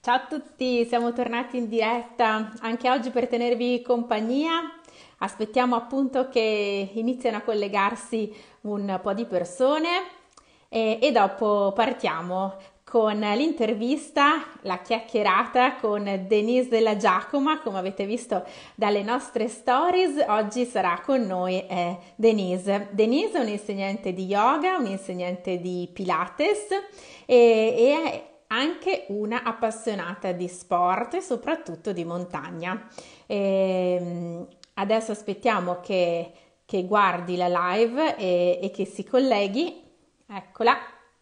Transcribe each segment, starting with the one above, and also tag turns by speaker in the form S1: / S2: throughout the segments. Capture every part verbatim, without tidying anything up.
S1: Ciao a tutti, siamo tornati in diretta anche oggi per tenervi compagnia. Aspettiamo appunto che iniziano a collegarsi un po' di persone e, e dopo partiamo con l'intervista, la chiacchierata con Denise Della Giacoma. Come avete visto dalle nostre stories, oggi sarà con noi eh, Denise. Denise è un'insegnante di yoga, un'insegnante di Pilates e, e è anche una appassionata di sport e soprattutto di montagna. E, adesso aspettiamo che, che guardi la live e, e che si colleghi. Eccola.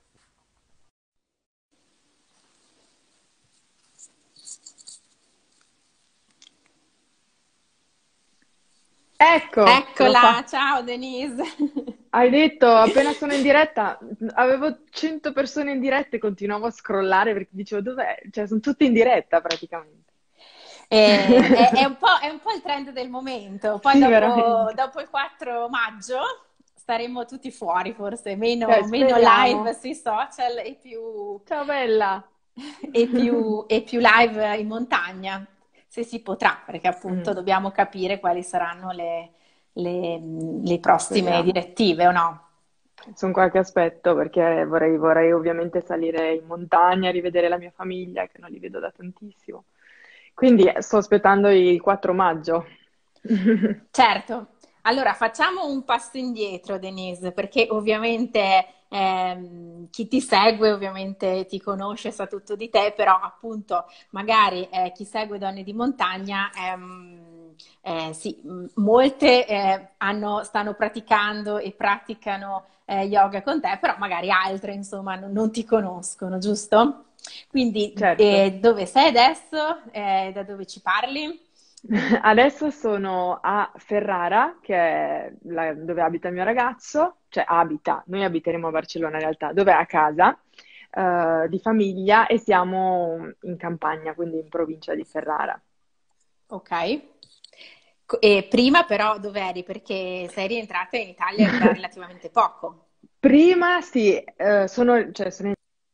S2: Ecco, ce l'ho
S1: Eccola,
S2: fatta.
S1: ciao Denise.
S2: Hai detto, appena sono in diretta, avevo cento persone in diretta e continuavo a scrollare perché dicevo, dov'è? Cioè, sono tutte in diretta praticamente.
S1: Eh, è, è un po', è un po' il trend del momento. Poi
S2: Sì,
S1: dopo,
S2: veramente.
S1: dopo il quattro maggio staremo tutti fuori, forse
S2: Cioè,
S1: meno, meno live
S2: speriamo.
S1: sui social e più,
S2: Ciao bella.
S1: e più, e più live in montagna, se si potrà, perché appunto
S2: Mm,
S1: dobbiamo capire quali saranno le, le- le prossime
S2: speriamo.
S1: direttive o no.
S2: Sono qualche aspetto perché vorrei, vorrei ovviamente salire in montagna, rivedere la mia famiglia, che non li vedo da tantissimo. Quindi eh, sto aspettando il quattro maggio.
S1: Certo, allora facciamo un passo indietro, Denise, perché ovviamente ehm, chi ti segue ovviamente ti conosce, sa tutto di te, però appunto magari eh, chi segue Donne di Montagna, ehm, eh, sì, m- molte eh, hanno- stanno praticando e praticano eh, yoga con te, però magari altre insomma non, non ti conoscono, giusto? Quindi
S2: Certo.
S1: eh, dove sei adesso? Eh, da dove ci parli?
S2: Adesso sono a Ferrara, che è la- dove abita il mio ragazzo, cioè abita, noi abiteremo a Barcellona in realtà, dove è a casa, eh, di famiglia e siamo in campagna, quindi in provincia di Ferrara.
S1: Ok. Co- E prima però dov'eri? Perché sei rientrata in Italia da relativamente poco.
S2: Prima sì, eh, sono, cioè, sono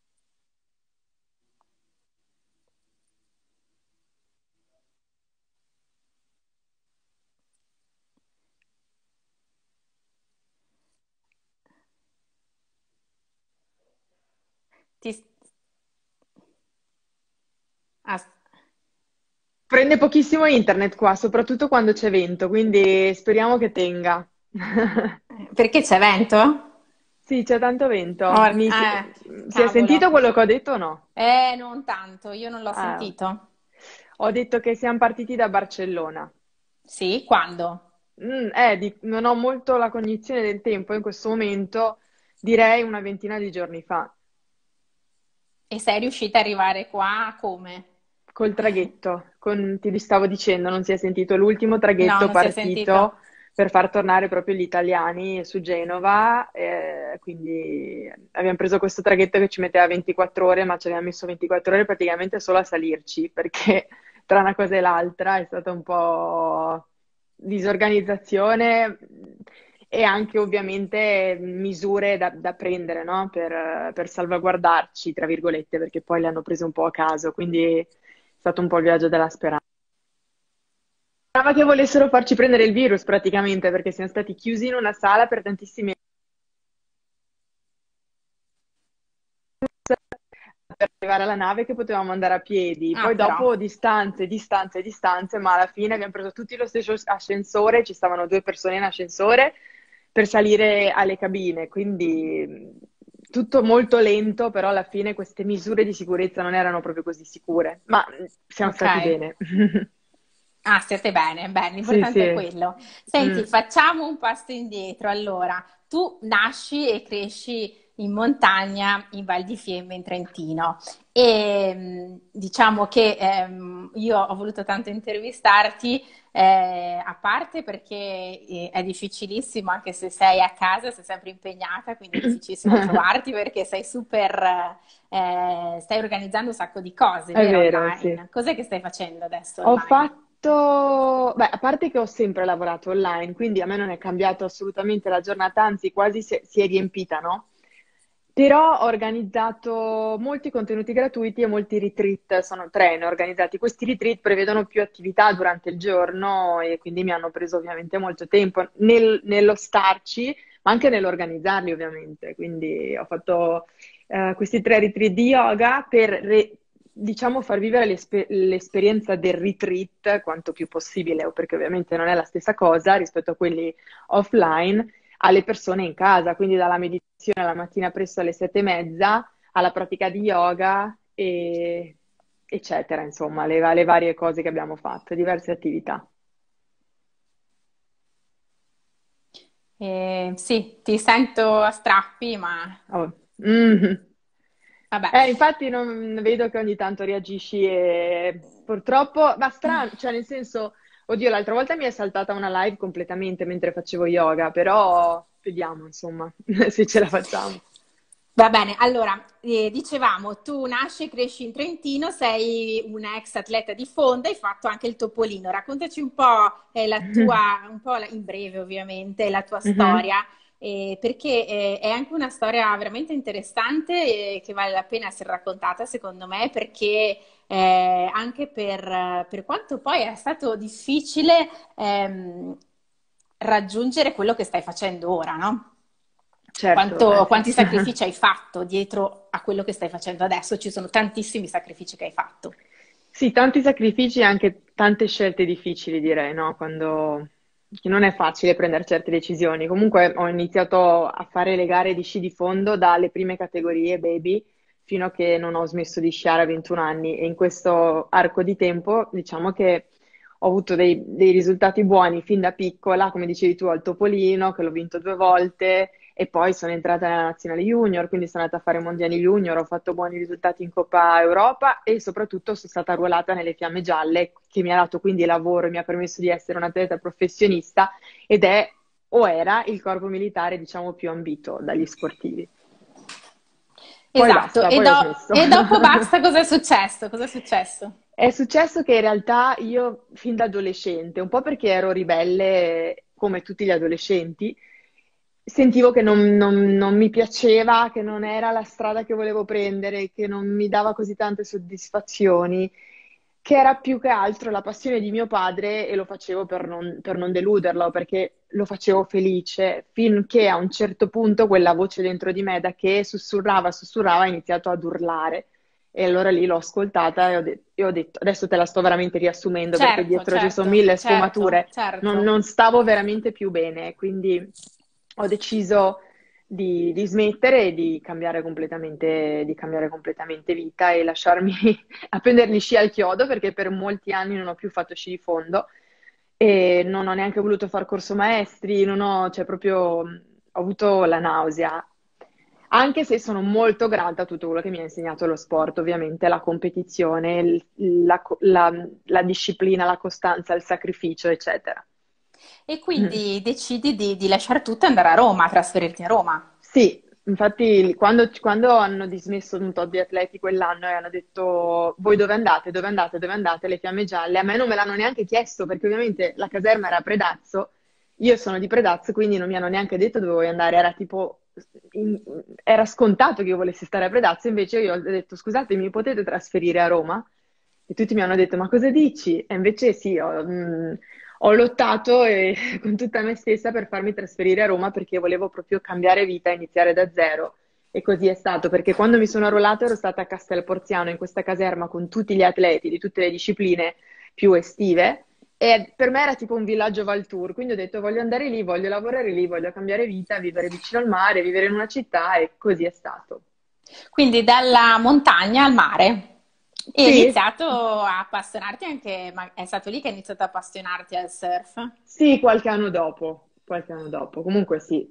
S1: Ti... ah,
S2: Prende pochissimo internet qua, soprattutto quando c'è vento, quindi speriamo che tenga.
S1: perché c'è vento?
S2: Sì, c'è tanto
S1: Oh,
S2: vento. Mi si,
S1: eh,
S2: si è sentito
S1: cavolo.
S2: quello che ho detto o no?
S1: Eh, non tanto, io non l'ho
S2: Ah,
S1: sentito.
S2: ho detto che siamo partiti da Barcellona.
S1: Sì, quando?
S2: Mm, eh, di- non ho molto la cognizione del tempo in questo momento, direi una ventina di giorni fa,
S1: E sei riuscita ad arrivare qua come?
S2: col traghetto. Con- ti stavo dicendo, non si è sentito l'ultimo
S1: No,
S2: traghetto
S1: non si è sentito.
S2: partito per far tornare proprio gli italiani su Genova, eh, quindi abbiamo preso questo traghetto che ci metteva ventiquattro ore, ma ci abbiamo messo ventiquattro ore praticamente solo a salirci, perché tra una cosa e l'altra è stata un po' disorganizzazione e anche ovviamente misure da, da prendere, no? Per, per salvaguardarci, tra virgolette, perché poi le hanno prese un po' a caso, quindi è stato un po' il viaggio della speranza. Sembrava che volessero farci prendere il virus praticamente, perché siamo stati chiusi in una sala per tantissimi per arrivare alla nave che potevamo andare a piedi.
S1: Ah,
S2: Poi
S1: però.
S2: dopo distanze, distanze, distanze, ma alla fine abbiamo preso tutti lo stesso ascensore, ci stavano due persone in ascensore per salire alle cabine, quindi mh, tutto molto lento, però alla fine queste misure di sicurezza non erano proprio così sicure, ma mh, siamo
S1: Ok.
S2: stati bene.
S1: Ah, siete bene, bene,
S2: Sì,
S1: l'importante è
S2: sì.
S1: quello. Senti,
S2: Mm.
S1: facciamo un passo indietro. Allora, tu nasci e cresci in montagna in Val di Fiemme, in Trentino. E mh, diciamo che ehm, io ho voluto tanto intervistarti, eh, a parte perché eh, è difficilissimo, anche se sei a casa, sei sempre impegnata, quindi è difficilissimo trovarti perché sei super, eh, stai organizzando un sacco di cose,
S2: È
S1: vero,
S2: vero, sì.
S1: online? Cos'è che stai facendo adesso
S2: Ho
S1: online?
S2: fatto, beh, a parte che ho sempre lavorato online, quindi a me non è cambiato assolutamente la giornata, anzi quasi si è, si è riempita, no? Però ho organizzato molti contenuti gratuiti e molti retreat, sono tre ne ho organizzati. Questi retreat prevedono più attività durante il giorno e quindi mi hanno preso ovviamente molto tempo nel- nello starci, ma anche nell'organizzarli ovviamente. Quindi ho fatto eh, questi tre retreat di yoga per, re- diciamo, far vivere l'espe- l'esperienza del retreat quanto più possibile, perché ovviamente non è la stessa cosa rispetto a quelli offline alle persone in casa, quindi dalla meditazione la mattina presto alle sette e mezza alla pratica di yoga, e, eccetera, insomma, le, le varie cose che abbiamo fatto, diverse attività.
S1: Eh, sì, ti sento a strappi, ma
S2: Oh. Mhm.
S1: vabbè.
S2: Eh, infatti non vedo che ogni tanto reagisci e purtroppo, ma strano, cioè nel senso, oddio, l'altra volta mi è saltata una live completamente mentre facevo yoga, però vediamo, insomma, se ce la facciamo.
S1: Va bene, allora, eh, dicevamo, tu nasci e cresci in Trentino, sei una ex atleta di fonda, hai fatto anche il topolino. Raccontaci un po', eh, la tua, un po' la- in breve ovviamente, la tua
S2: Mhm.
S1: storia, eh, perché eh, è anche una storia veramente interessante e che vale la pena essere raccontata, secondo me, perché eh, anche per, per quanto poi è stato difficile ehm, raggiungere quello che stai facendo ora, no?
S2: Certo, eh
S1: Quanto-
S2: sì.
S1: quanti sacrifici hai fatto dietro a quello che stai facendo adesso? Ci sono tantissimi sacrifici che hai fatto.
S2: Sì, tanti sacrifici e anche tante scelte difficili, direi, no? Quando che non è facile prendere certe decisioni. Comunque ho iniziato a fare le gare di sci di fondo dalle prime categorie baby fino a che non ho smesso di sciare a ventuno anni, e in questo arco di tempo diciamo che ho avuto dei, dei risultati buoni fin da piccola, come dicevi tu, al Topolino, che l'ho vinto due volte, e poi sono entrata nella nazionale junior, quindi sono andata a fare i mondiali junior, ho fatto buoni risultati in Coppa Europa e soprattutto sono stata arruolata nelle Fiamme Gialle, che mi ha dato quindi lavoro e mi ha permesso di essere un atleta professionista, ed è o era il corpo militare, diciamo, più ambito dagli sportivi. Poi
S1: Esatto,
S2: basta,
S1: e,
S2: poi ho
S1: do-
S2: smesso.
S1: e dopo basta, cosa è successo? Cosa è successo?
S2: È successo che in realtà io, fin da adolescente, un po' perché ero ribelle come tutti gli adolescenti, sentivo che non, non- non mi piaceva, che non era la strada che volevo prendere, che non mi dava così tante soddisfazioni, che era più che altro la passione di mio padre, e lo facevo per non, per non deluderlo, perché lo facevo felice, finché a un certo punto quella voce dentro di me, da che sussurrava, sussurrava, ha iniziato ad urlare. E allora lì l'ho ascoltata e ho, de- e ho detto, adesso te la sto veramente riassumendo perché
S1: Certo,
S2: dietro ci sono
S1: certo,
S2: mille
S1: certo,
S2: sfumature, non,
S1: certo.
S2: non stavo veramente più bene, quindi ho deciso di, di smettere e di cambiare completamente, di cambiare completamente vita e lasciarmi a prendere gli sci al chiodo, perché per molti anni non ho più fatto sci di fondo e non ho neanche voluto fare corso maestri, non ho, cioè proprio ho avuto la nausea. Anche se sono molto grata a tutto quello che mi ha insegnato lo sport, ovviamente la competizione, il- la, la- la disciplina, la costanza, il sacrificio, eccetera.
S1: E quindi decidi di, di lasciare tutto e andare a Roma, trasferirti a Roma.
S2: Sì, infatti quando, quando hanno dismesso un tot di atleti quell'anno e hanno detto voi dove andate, dove andate, dove andate, le Fiamme Gialle, a me non me l'hanno neanche chiesto perché ovviamente la caserma era a Predazzo, io sono di Predazzo, quindi non mi hanno neanche detto dove vuoi andare, era tipo, in- era scontato che io volessi stare a Predazzo, invece io ho detto scusate, mi potete trasferire a Roma? E tutti mi hanno detto ma cosa dici? E invece sì, ho, mh, ho lottato e- con tutta me stessa per farmi trasferire a Roma perché volevo proprio cambiare vita, iniziare da zero. E così è stato, perché quando mi sono arruolata ero stata a Castel Porziano, in questa caserma con tutti gli atleti di tutte le discipline più estive, e per me era tipo un villaggio Valtour, quindi ho detto voglio andare lì, voglio lavorare lì, voglio cambiare vita, vivere vicino al mare, vivere in una città, e così è stato.
S1: Quindi dalla montagna al mare. E hai
S2: Sì,
S1: iniziato a appassionarti anche, ma è stato lì che hai iniziato a appassionarti al surf?
S2: sì, qualche anno dopo, qualche anno dopo, comunque sì.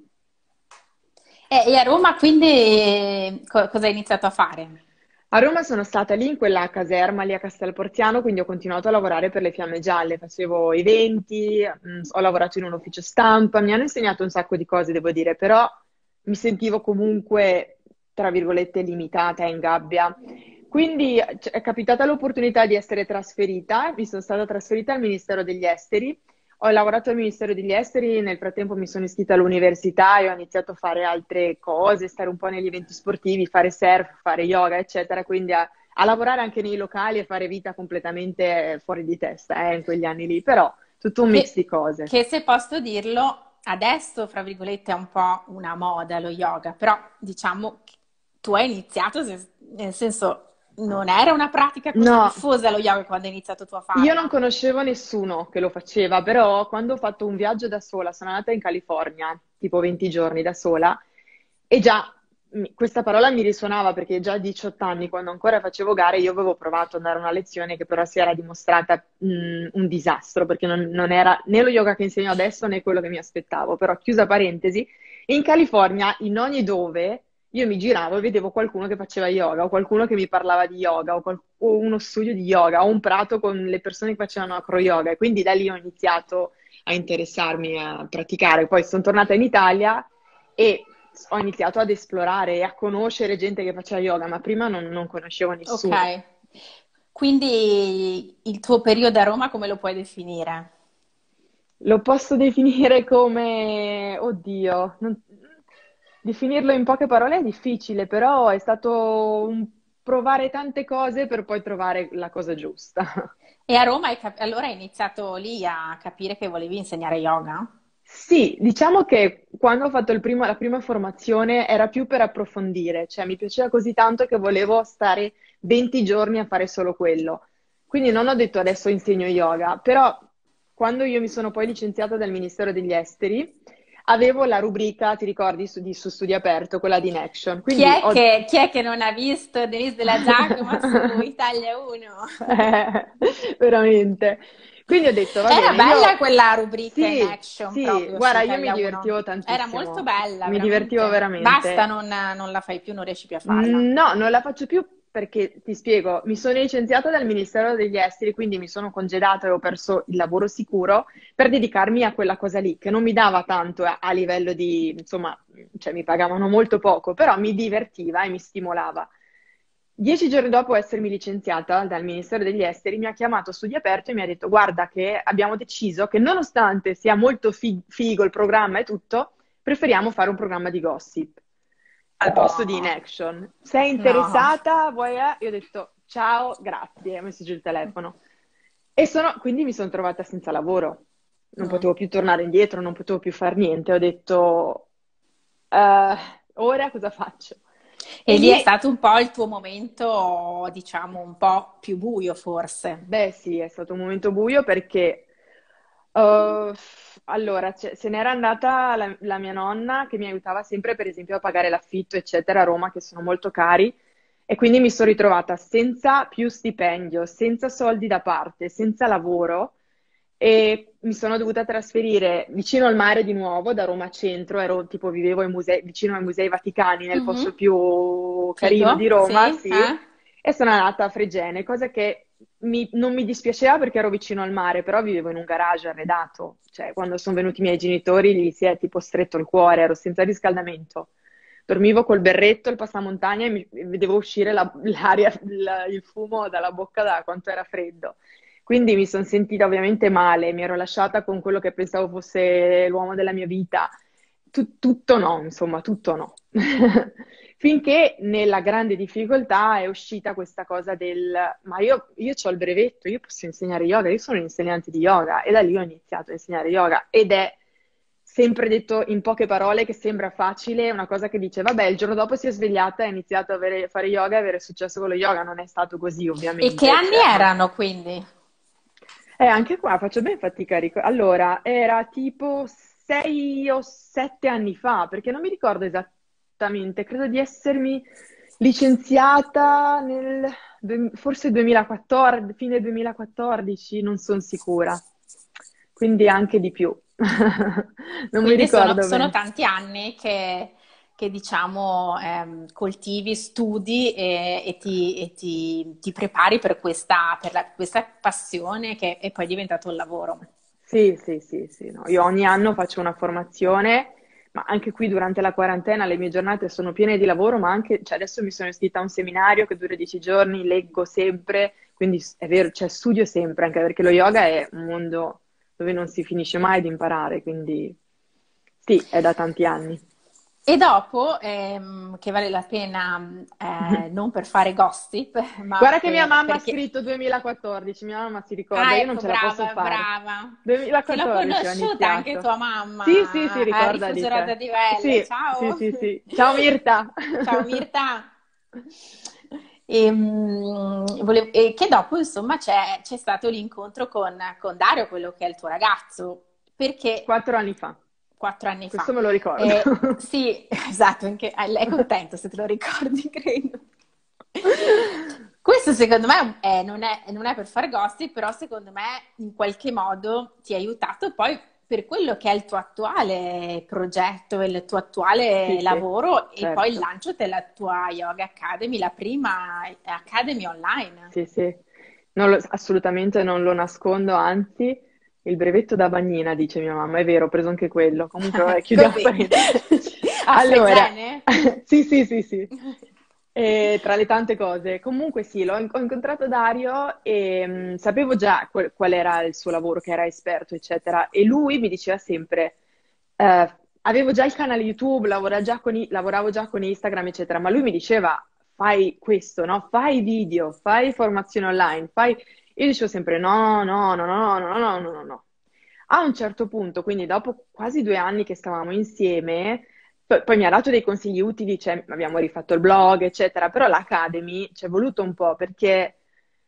S1: E, e a Roma quindi eh, co- cosa hai iniziato a fare?
S2: A Roma sono stata lì in quella caserma lì a Castel Porziano, quindi ho continuato a lavorare per le Fiamme Gialle, facevo eventi, mh, ho lavorato in un ufficio stampa, mi hanno insegnato un sacco di cose, devo dire, però mi sentivo comunque, tra virgolette, limitata in gabbia. Quindi c- è capitata l'opportunità di essere trasferita, mi sono stata trasferita al Ministero degli Esteri, Ho lavorato al Ministero degli Esteri, nel frattempo mi sono iscritta all'università e ho iniziato a fare altre cose, stare un po' negli eventi sportivi, fare surf, fare yoga, eccetera, quindi a, a lavorare anche nei locali e fare vita completamente fuori di testa, eh, in quegli anni lì, però tutto un mix
S1: Che,
S2: di cose.
S1: che se posso dirlo, adesso, fra virgolette, è un po' una moda lo yoga, però diciamo che tu hai iniziato, se- nel senso, non era una pratica così
S2: No,
S1: diffusa lo yoga quando hai iniziato tu a
S2: io non
S1: farla.
S2: conoscevo nessuno che lo faceva, però quando ho fatto un viaggio da sola, sono andata in California, tipo venti giorni da sola, e già mi- questa parola mi risuonava perché già a diciotto anni, quando ancora facevo gare, io avevo provato ad andare a una lezione che però si era dimostrata mh, un disastro, perché non, non era né lo yoga che insegno adesso né quello che mi aspettavo. Però, chiusa parentesi, in California, in ogni dove, io mi giravo e vedevo qualcuno che faceva yoga, o qualcuno che mi parlava di yoga, o, qual- o uno studio di yoga, o un prato con le persone che facevano acro yoga. E quindi da lì ho iniziato a interessarmi, a praticare. Poi sono tornata in Italia e ho iniziato ad esplorare e a conoscere gente che faceva yoga, ma prima non, non conoscevo
S1: Ok,
S2: nessuno.
S1: quindi il tuo periodo a Roma come lo puoi definire?
S2: Lo posso definire come, oddio, non- definirlo in poche parole è difficile, però è stato un provare tante cose per poi trovare la cosa giusta.
S1: E a Roma hai cap- allora hai iniziato lì a capire che volevi insegnare yoga?
S2: Sì, diciamo che quando ho fatto il primo- la prima formazione era più per approfondire, cioè mi piaceva così tanto che volevo stare venti giorni a fare solo quello. Quindi non ho detto adesso insegno yoga, però quando io mi sono poi licenziata dal Ministero degli Esteri, avevo la rubrica, ti ricordi, su, di, su Studio Aperto, quella di In Action.
S1: Chi
S2: Quindi
S1: è
S2: ho...
S1: che, chi è che non ha visto Denise della Giacomo su Italia uno?
S2: Eh, veramente. Quindi ho detto, va
S1: Era
S2: bene,
S1: bella
S2: io
S1: quella rubrica in
S2: sì,
S1: action
S2: sì,
S1: proprio su
S2: guarda, io mi
S1: Italia
S2: divertivo
S1: uno. Era molto
S2: tantissimo,
S1: bella,
S2: mi divertivo
S1: veramente. Basta,
S2: veramente.
S1: non, non la fai più, non riesci più a farla.
S2: No, non la faccio più perché ti spiego, mi sono licenziata dal Ministero degli Esteri, quindi mi sono congedata e ho perso il lavoro sicuro per dedicarmi a quella cosa lì, che non mi dava tanto a, a livello di, insomma, cioè mi pagavano molto poco, però mi divertiva e mi stimolava. Dieci giorni dopo essermi licenziata dal Ministero degli Esteri, mi ha chiamato Studio Aperto e mi ha detto: Guarda, che abbiamo deciso che nonostante sia molto fi- figo il programma e tutto, preferiamo fare un programma di gossip al posto di In
S1: Oh,
S2: Action. Sei
S1: no.
S2: interessata? Vuoi? eh?" Io ho detto ciao, grazie, ho messo giù il telefono. E sono, quindi mi sono trovata senza lavoro. Non
S1: Mm.
S2: potevo più tornare indietro, non potevo più fare niente. Ho detto, "Eh, ora cosa faccio?"
S1: E
S2: E
S1: lì è
S2: lì
S1: stato un po' il tuo momento, diciamo, un po' più buio, forse.
S2: beh, sì, è stato un momento buio perché, uh, allora, ce- se n'era andata la, la mia nonna che mi aiutava sempre, per esempio, a pagare l'affitto, eccetera, a Roma, che sono molto cari, e quindi mi sono ritrovata senza più stipendio, senza soldi da parte, senza lavoro, e mi sono dovuta trasferire vicino al mare di nuovo, da Roma Centro, ero tipo, vivevo ai musei- vicino ai Musei Vaticani, nel posto
S1: Mhm.
S2: più carino di
S1: Figo? Sì?
S2: Roma, sì.
S1: Eh?
S2: E sono andata a Fregene, cosa che mi- non mi dispiaceva perché ero vicino al mare, però vivevo in un garage arredato. Cioè, quando sono venuti i miei genitori, gli si è tipo stretto il cuore, ero senza riscaldamento. Dormivo col berretto, il passamontagna e mi e vedevo uscire la- l'aria, il, il fumo dalla bocca da quanto era freddo. Quindi mi sono sentita ovviamente male, mi ero lasciata con quello che pensavo fosse l'uomo della mia vita. Tu- tutto no, insomma, tutto no. Finché nella grande difficoltà è uscita questa cosa del ma io, io ho il brevetto, io posso insegnare yoga, io sono un insegnante di yoga e da lì ho iniziato a insegnare yoga ed è sempre detto in poche parole che sembra facile, una cosa che dice vabbè, il giorno dopo si è svegliata e ha iniziato a avere- fare yoga e avere successo con lo yoga, non è stato così
S1: E che
S2: ovviamente,
S1: anni
S2: cioè, ma
S1: erano quindi?
S2: eh, anche qua faccio ben fatica a ricordare. Allora, era tipo sei o sette anni fa, perché non mi ricordo esattamente, credo di essermi licenziata nel due- forse duemilaquattordici, fine duemilaquattordici, non sono sicura. Quindi anche di più. Non mi
S1: Quindi sono,
S2: ricordo
S1: sono
S2: bene.
S1: tanti anni che, che, diciamo, ehm, coltivi, studi e, e ti, e ti- ti prepari per questa, per la- questa passione che è poi diventato un lavoro.
S2: Sì, sì, sì, sì, no. Io ogni anno faccio una formazione, ma anche qui durante la quarantena le mie giornate sono piene di lavoro, ma anche, cioè adesso mi sono iscritta a un seminario che dura dieci giorni, leggo sempre, quindi s- è vero, cioè studio sempre, anche perché lo yoga è un mondo dove non si finisce mai di imparare, quindi sì, è da tanti anni.
S1: E dopo, ehm, che vale la pena, eh, non per fare gossip, ma
S2: Guarda che mia
S1: per,
S2: mamma ha
S1: perché...
S2: scritto duemilaquattordici, mia mamma si ricorda,
S1: Ah,
S2: io non
S1: ecco,
S2: ce la posso
S1: brava,
S2: fare.
S1: brava. Che l'ho
S2: duemilaquattordici ho
S1: conosciuta anche
S2: iniziato.
S1: tua
S2: Sì, sì, si
S1: mamma a
S2: ricorda di
S1: Rifugio Radda
S2: te.
S1: di Velle.
S2: Sì, sì,
S1: Ciao.
S2: sì, sì. Ciao Mirta.
S1: Ciao Mirta. E, mm, volevo- e che dopo, insomma, c'è c'è stato l'incontro con, con Dario, quello che è il tuo ragazzo, perché
S2: Quattro anni fa,
S1: quattro anni fa.
S2: questo me lo ricordo.
S1: Eh, sì, esatto, anche, eh, lei è contento se te lo ricordi, credo. Questo secondo me è- non è, non è per fare gossip, però secondo me in qualche modo ti ha aiutato poi per quello che è il tuo attuale progetto, il tuo
S2: Sì,
S1: attuale
S2: sì,
S1: lavoro e poi il
S2: certo.
S1: lancio della tua Yoga Academy, la prima Academy online.
S2: Sì, sì. Non lo- assolutamente non lo nascondo, anzi, il brevetto da bagnina, dice mia mamma, è vero, ho preso anche quello. Comunque, vabbè, chiudiamo
S1: Così.
S2: parentesi.
S1: Ah, stai
S2: Allora,
S1: bene?
S2: sì, sì, sì, sì. E tra le tante cose, comunque sì, l'ho ho incontrato Dario e mh, sapevo già qual, qual era il suo lavoro, che era esperto, eccetera. E lui mi diceva sempre, eh, avevo già il canale YouTube, lavora già con i- lavoravo già con Instagram, eccetera, ma lui mi diceva, fai questo, no? Fai video, fai formazione online, fai... Io dicevo sempre no, no, no, no, no, no, no, no, no. A un certo punto, quindi dopo quasi due anni che stavamo insieme, poi, poi mi ha dato dei consigli utili, cioè abbiamo rifatto il blog, eccetera, però l'Academy ci è voluto un po' perché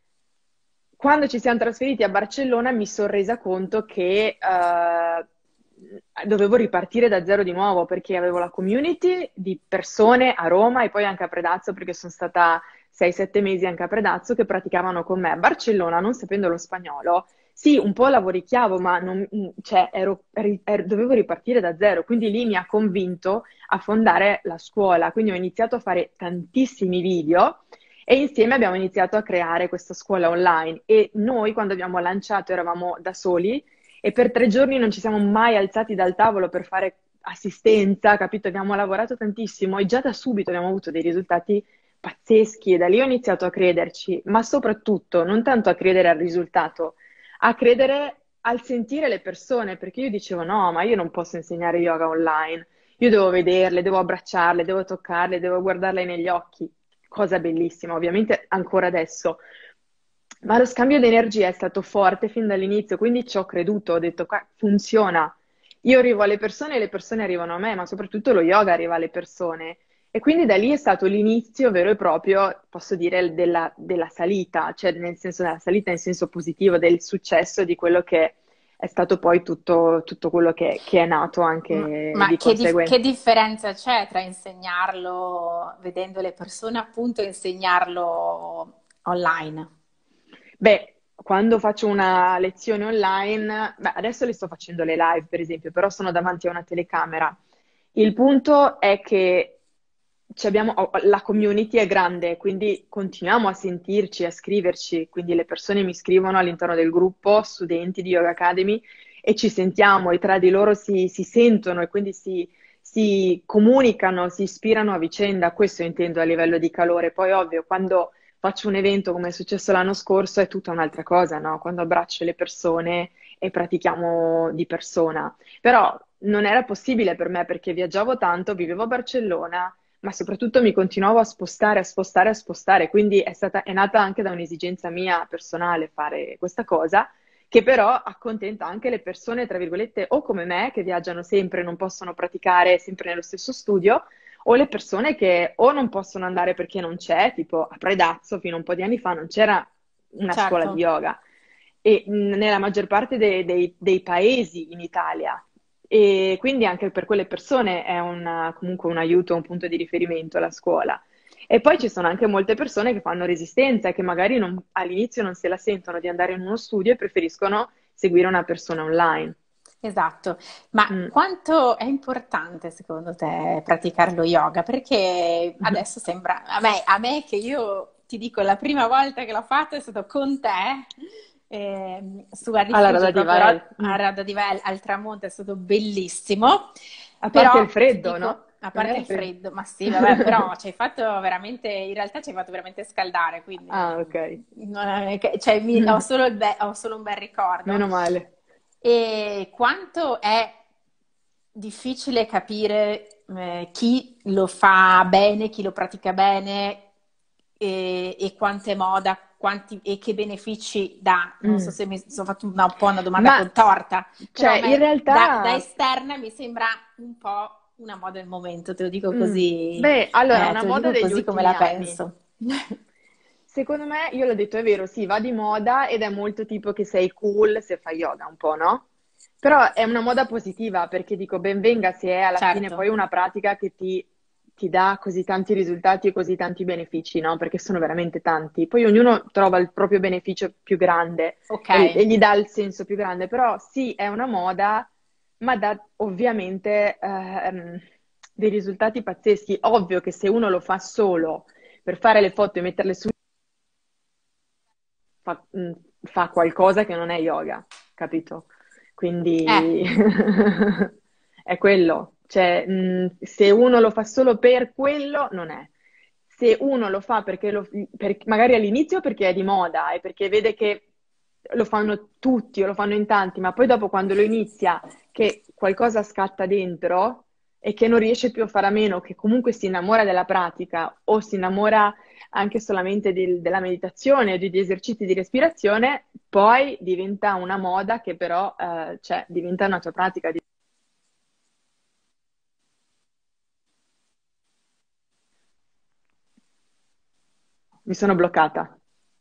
S2: quando ci siamo trasferiti a Barcellona mi sono resa conto che eh, dovevo ripartire da zero di nuovo perché avevo la community di persone a Roma e poi anche a Predazzo perché sono stata sei sette mesi anche a Predazzo che praticavano con me. A Barcellona, non sapendo lo spagnolo, sì, un po' lavoricchiavo, ma non- cioè, ero- eri- ero- dovevo ripartire da zero, quindi lì mi ha convinto a fondare la scuola. Quindi ho iniziato a fare tantissimi video e insieme abbiamo iniziato a creare questa scuola online. E noi, quando abbiamo lanciato, eravamo da soli e per tre giorni non ci siamo mai alzati dal tavolo per fare assistenza, capito? Abbiamo lavorato tantissimo e già da subito abbiamo avuto dei risultati pazzeschi e da lì ho iniziato a crederci, ma soprattutto non tanto a credere al risultato, a credere al sentire le persone, perché io dicevo no, ma io non posso insegnare yoga online, io devo vederle, devo abbracciarle, devo toccarle, devo guardarle negli occhi, cosa bellissima, ovviamente ancora adesso. Ma lo scambio di energia è stato forte fin dall'inizio, quindi ci ho creduto, ho detto qua funziona. Io arrivo alle persone e le persone arrivano a me, ma soprattutto lo yoga arriva alle persone. E quindi da lì è stato l'inizio vero e proprio, posso dire, della, della salita, cioè nel senso della salita in senso positivo, del successo di quello che è stato poi tutto, tutto quello che, che è nato
S1: Ma,
S2: anche
S1: ma
S2: di
S1: che, dif-
S2: conseguenza.
S1: che differenza c'è tra insegnarlo vedendo le persone, appunto, e insegnarlo online?
S2: Beh, quando faccio una lezione online, beh, adesso le sto facendo le live, per esempio, però sono davanti a una telecamera. Il punto è che ci abbiamo- oh, la community è grande, quindi continuiamo a sentirci, a scriverci, quindi le persone mi scrivono all'interno del gruppo, studenti di Yoga Academy, e ci sentiamo e tra di loro si, si sentono e quindi si, si comunicano, si ispirano a vicenda. Questo intendo a livello di calore. Poi, ovvio, quando faccio un evento come è successo l'anno scorso è tutta un'altra cosa, no? Quando abbraccio le persone e pratichiamo di persona. Però non era possibile per me perché viaggiavo tanto, vivevo a Barcellona, ma soprattutto mi continuavo a spostare, a spostare, a spostare, quindi è stata, è nata anche da un'esigenza mia personale fare questa cosa, che però accontenta anche le persone, tra virgolette, o come me, che viaggiano sempre e non possono praticare sempre nello stesso studio, o le persone che o non possono andare perché non c'è, tipo a Predazzo fino a un po' di anni fa non c'era una scuola
S1: Certo.
S2: di yoga e mh, nella maggior parte dei, dei- dei paesi in Italia. E quindi anche per quelle persone è una- comunque un aiuto, un punto di riferimento la scuola. E poi ci sono anche molte persone che fanno resistenza e che magari non- all'inizio non se la sentono di andare in uno studio e preferiscono seguire una persona online.
S1: Esatto, ma
S2: Mm.
S1: quanto è importante secondo te praticare lo yoga? Perché adesso sembra, a me, a me che io ti dico, la prima volta che l'ho fatto è stato con te, ehm, su a
S2: Alla
S1: rifugio
S2: Rada di
S1: proprio a
S2: Vael.
S1: a
S2: Mm.
S1: Radda di Vel, al tramonto, è stato bellissimo,
S2: A parte il
S1: però ti
S2: freddo,
S1: dico,
S2: no?
S1: a
S2: Non
S1: parte
S2: era
S1: il
S2: freddo.
S1: freddo, ma sì, vabbè, però ci hai fatto veramente, in realtà ci hai fatto veramente scaldare, quindi
S2: Ah, ok.
S1: non è che- cioè, mi- ho solo il be- ho solo un bel ricordo.
S2: Meno male.
S1: E quanto è difficile capire eh, chi lo fa bene, chi lo pratica bene e, e quanto è moda, quanti, e che benefici dà. Non so
S2: Mm.
S1: se mi sono fatto una, un po' una domanda
S2: Ma,
S1: contorta, però
S2: cioè,
S1: a
S2: in
S1: me da, da
S2: realtà,
S1: esterna mi sembra un po' una moda del momento, te lo dico
S2: mm,
S1: così,
S2: beh, allora,
S1: eh,
S2: una
S1: te lo
S2: moda
S1: dico
S2: degli
S1: così come la
S2: ultimi anni.
S1: penso.
S2: Secondo me, io l'ho detto, è vero, sì, va di moda ed è molto tipo che sei cool se fai yoga, un po', no? Però è una moda positiva perché dico, ben venga se è alla fine
S1: Certo,
S2: poi una pratica che ti, ti dà così tanti risultati e così tanti benefici, no? Perché sono veramente tanti. Poi ognuno trova il proprio beneficio più grande
S1: ok.
S2: e, e gli dà il senso più grande, però sì, è una moda, ma dà ovviamente ehm, dei risultati pazzeschi. Ovvio che se uno lo fa solo per fare le foto e metterle su fa, mh, fa qualcosa che non è yoga, capito?
S1: Eh,
S2: Quindi è quello. Cioè, mh, se uno lo fa solo per quello, non è. Se uno lo fa perché lo, per- magari all'inizio perché è di moda e perché vede che lo fanno tutti o lo fanno in tanti, ma poi dopo quando lo inizia, che qualcosa scatta dentro e che non riesce più a fare a meno, che comunque si innamora della pratica o si innamora anche solamente del- della meditazione o degli esercizi di respirazione, poi diventa una moda che però, eh, cioè, diventa una tua pratica. di- Mi sono bloccata.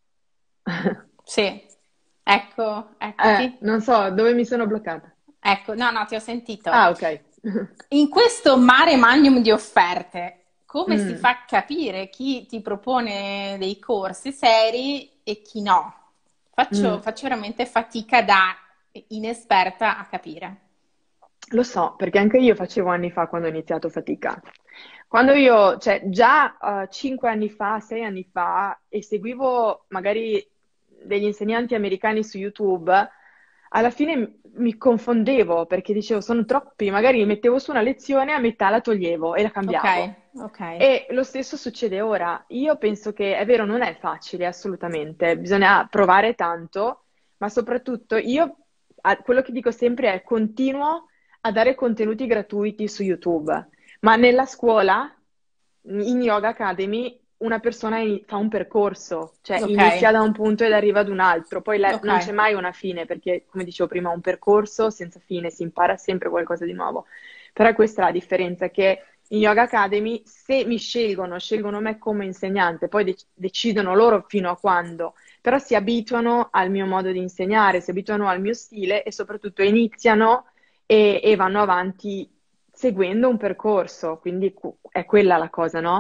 S1: sì, ecco,
S2: Eh,
S1: eccoti.
S2: non so dove mi sono bloccata.
S1: Ecco, no, no, ti ho sentito.
S2: Ah, ok.
S1: In questo mare magnum di offerte, come si
S2: Mm,
S1: fa a capire chi ti propone dei corsi seri e chi no? Faccio,
S2: mm.
S1: faccio veramente fatica da inesperta a capire.
S2: Lo so, perché anche io facevo anni fa quando ho iniziato fatica. Quando io, cioè già eh, cinque anni fa, sei anni fa, e seguivo magari degli insegnanti americani su YouTube, alla fine m- mi confondevo perché dicevo sono troppi, magari mettevo su una lezione, a metà la toglievo e la
S1: Ok,
S2: cambiavo.
S1: ok,
S2: E lo stesso succede ora. Io penso che è vero, non è facile assolutamente, bisogna provare tanto, ma soprattutto io a- quello che dico sempre è continuo a dare contenuti gratuiti su YouTube, ma nella scuola, in Yoga Academy, una persona in- fa un percorso, cioè
S1: ok,
S2: inizia da un punto ed arriva ad un altro, poi la-
S1: ok,
S2: non c'è mai una fine, perché come dicevo prima, un percorso senza fine, si impara sempre qualcosa di nuovo. Però questa è la differenza, che in Yoga Academy, se mi scelgono, scelgono me come insegnante, poi dec- decidono loro fino a quando, però si abituano al mio modo di insegnare, si abituano al mio stile e soprattutto iniziano e, e vanno avanti seguendo un percorso, quindi cu- è quella la cosa, no?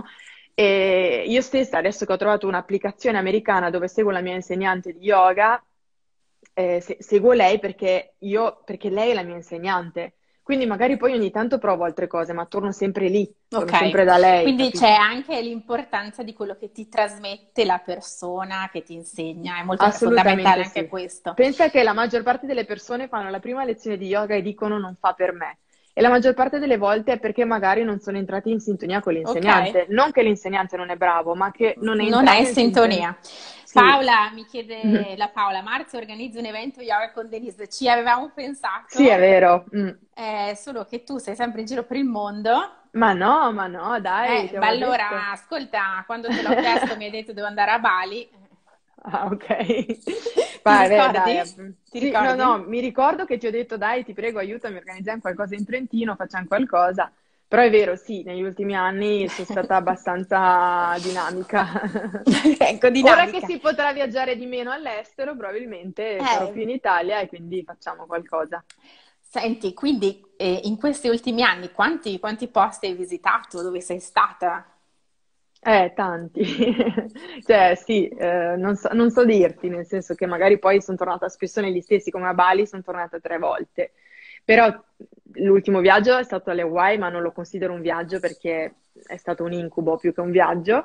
S2: E io stessa, adesso che ho trovato un'applicazione americana dove seguo la mia insegnante di yoga, eh, se- seguo lei perché io, perché lei è la mia insegnante. Quindi magari poi ogni tanto provo altre cose, ma torno sempre lì, torno sempre da
S1: ok.
S2: lei,
S1: Quindi c'è
S2: capito?
S1: anche l'importanza di quello che ti trasmette la persona che ti insegna, è molto è fondamentale
S2: Assolutamente
S1: anche
S2: sì.
S1: questo.
S2: Pensa che la maggior parte delle persone fanno la prima lezione di yoga e dicono non fa per me. E la maggior parte delle volte è perché magari non sono entrati in sintonia con
S1: Ok,
S2: l'insegnante. Non che l'insegnante non è bravo, ma che non è
S1: non è in
S2: entrato in sintonia.
S1: sintonia.
S2: Sì,
S1: Paola mi chiede, la Paola, Marzio organizza un evento yoga con Denise, ci avevamo
S2: sì, è
S1: pensato,
S2: vero. Mm.
S1: eh, solo che tu sei sempre in giro per il mondo.
S2: Ma no, ma no, dai,
S1: Eh,
S2: ti
S1: beh,
S2: avevo detto.
S1: allora, ascolta, quando te l'ho chiesto mi hai detto devo andare a Bali.
S2: Ah, ok.
S1: Ti
S2: Vai, beh,
S1: ricordi?
S2: dai.
S1: Ti
S2: Sì, no, no,
S1: ricordi?
S2: mi ricordo che ti ho detto, dai, ti prego, aiutami, organizziamo qualcosa in Trentino, facciamo qualcosa. Però è vero, sì, negli ultimi anni sono stata abbastanza dinamica.
S1: Ecco,
S2: Ora che
S1: dinamica.
S2: si potrà viaggiare di meno all'estero, probabilmente sarò
S1: Eh,
S2: più in Italia e quindi facciamo qualcosa.
S1: senti, quindi eh, in questi ultimi anni quanti, quanti posti hai visitato? Dove sei stata?
S2: Eh, tanti. Cioè, sì, eh, non so, non so dirti, nel senso che magari poi sono tornata spesso negli stessi, come a Bali sono tornata tre volte. Però l'ultimo viaggio è stato alle Hawaii, ma non lo considero un viaggio perché è stato un incubo più che un viaggio.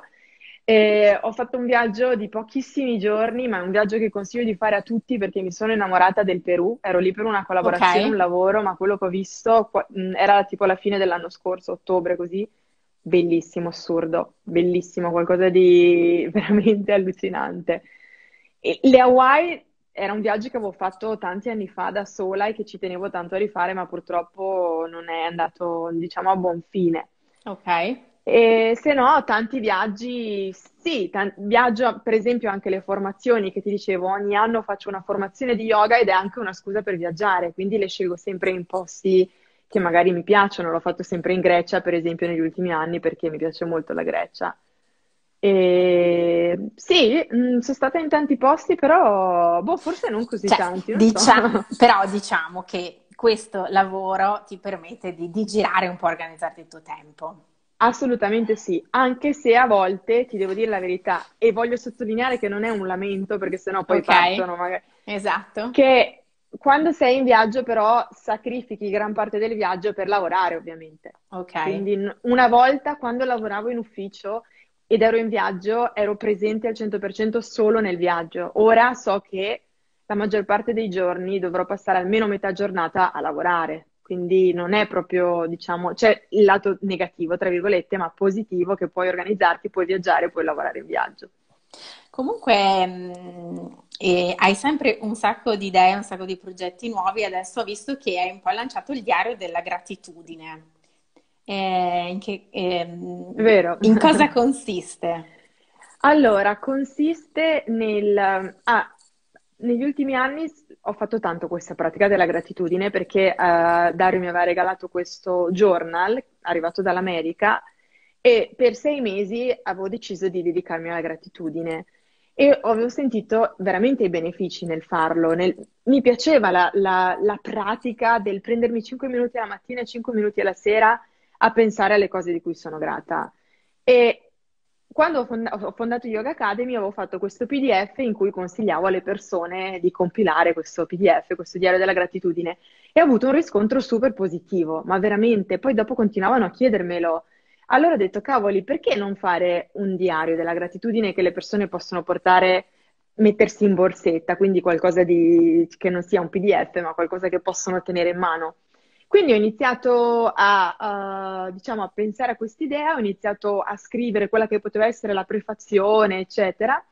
S2: E ho fatto un viaggio di pochissimi giorni, ma è un viaggio che consiglio di fare a tutti perché mi sono innamorata del Perù. Ero lì per una
S1: Ok,
S2: collaborazione, un lavoro, ma quello che ho visto qua- mh, era tipo la fine dell'anno scorso, ottobre così. Bellissimo, assurdo, bellissimo, qualcosa di veramente allucinante. E le Hawaii era un viaggio che avevo fatto tanti anni fa da sola e che ci tenevo tanto a rifare, ma purtroppo non è andato, diciamo, a buon fine.
S1: Ok.
S2: E se no, tanti viaggi, sì, tan- viaggio per esempio anche le formazioni che ti dicevo, ogni anno faccio una formazione di yoga ed è anche una scusa per viaggiare, quindi le scelgo sempre in posti che magari mi piacciono, l'ho fatto sempre in Grecia per esempio negli ultimi anni perché mi piace molto la Grecia. E sì, mh, sono stata in tanti posti, però boh, forse non così
S1: Cioè,
S2: tanti, non so.
S1: dicia- però diciamo che questo lavoro ti permette di, di girare un po', organizzarti il tuo tempo.
S2: Assolutamente sì, anche se a volte ti devo dire la verità e voglio sottolineare che non è un lamento perché sennò poi
S1: Ok?
S2: partono magari,
S1: Esatto.
S2: che quando sei in viaggio però sacrifichi gran parte del viaggio per lavorare ovviamente.
S1: Ok.
S2: Quindi n- una volta quando lavoravo in ufficio ed ero in viaggio ero presente al cento per cento solo nel viaggio. Ora so che la maggior parte dei giorni dovrò passare almeno metà giornata a lavorare. Quindi non è proprio, diciamo, c'è il lato negativo, tra virgolette, ma positivo che puoi organizzarti, puoi viaggiare, puoi lavorare in viaggio.
S1: Comunque, mh, e hai sempre un sacco di idee, un sacco di progetti nuovi. Adesso ho visto che hai un po' lanciato il diario della gratitudine. Eh, in che- ehm,
S2: Vero?
S1: in cosa consiste?
S2: Allora, consiste nel... Ah, negli ultimi anni s- ho fatto tanto questa pratica della gratitudine perché eh, Dario mi aveva regalato questo journal arrivato dall'America e per sei mesi avevo deciso di dedicarmi alla gratitudine e avevo sentito veramente i benefici nel farlo. Nel- Mi piaceva la, la- la pratica del prendermi cinque minuti alla mattina e cinque minuti alla sera a pensare alle cose di cui sono grata. E quando ho fonda- ho fondato Yoga Academy avevo fatto questo P D F in cui consigliavo alle persone di compilare questo P D F, questo diario della gratitudine, e ho avuto un riscontro super positivo, ma veramente. Poi dopo continuavano a chiedermelo. Allora ho detto, cavoli, perché non fare un diario della gratitudine che le persone possono portare, mettersi in borsetta, quindi qualcosa di, che non sia un P D F, ma qualcosa che possono tenere in mano. Quindi ho iniziato a, eh, diciamo, a pensare a quest'idea, ho iniziato a scrivere quella che poteva essere la prefazione, eccetera,